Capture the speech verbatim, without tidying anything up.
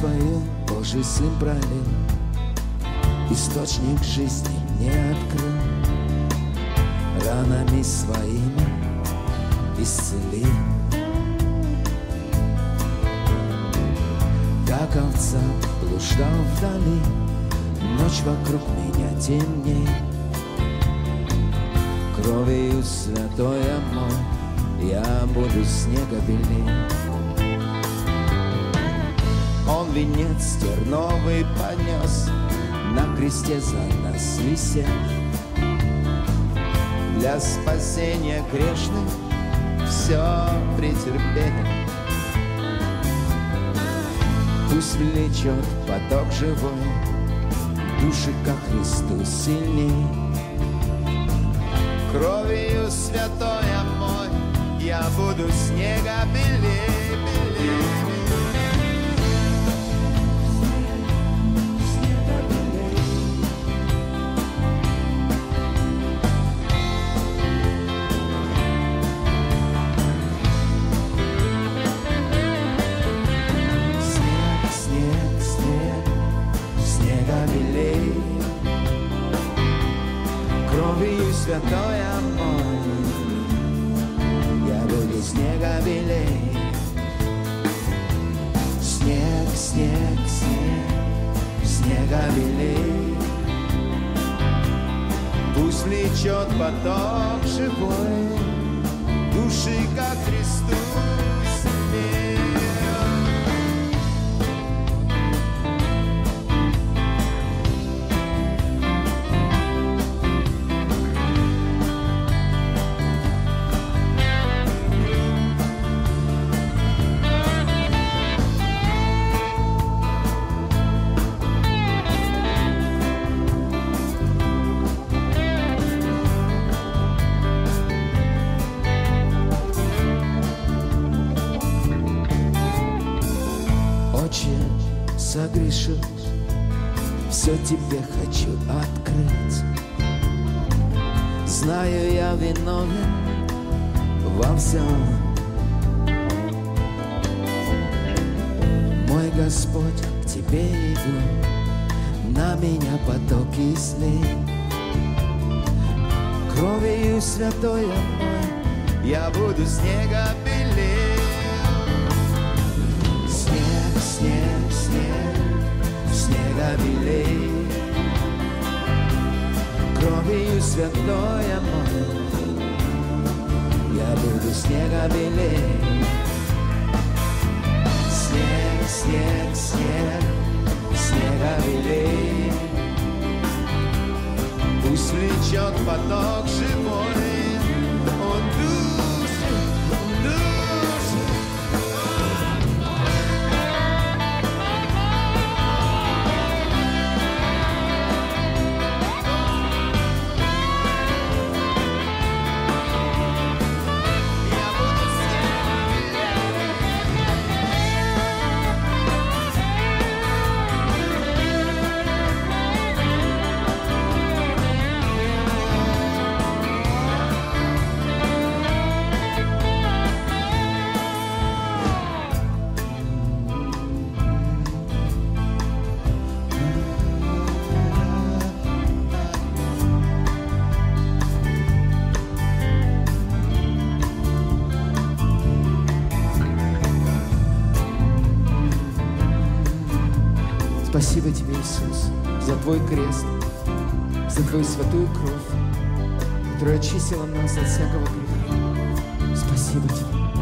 свою Божий Сын пролил, источник жизни мне открыл, ранами своими исцелил. Как овца блуждал вдали, ночь вокруг меня темней. Кровью святой мой я буду снега белей. Он венец терновый понес, на кресте за нас висел. Для спасения грешных все претерпел. Пусть влечет поток живой души ко Христу сильней. Кровью святой мой я буду снега белей, белей. Святой мой, я буду снега белей. Снег, снег, снег, снега белей. Пусть влечет поток живой души ко Христу сильней. Согрешил, все тебе хочу открыть. Знаю, я виновен во всем. Мой Господь, к тебе иду, на меня потоки слей. Кровью святой мой я буду снега белей. Снег, снег, снег, снега белей. Кровью святой мой я буду снега белей. Снег, снег, снег, снега белей. Пусть влечет поток живой, он души, он души. Спасибо тебе, Иисус, за Твой крест, за Твою святую кровь, которая очистила нас от всякого греха. Спасибо тебе.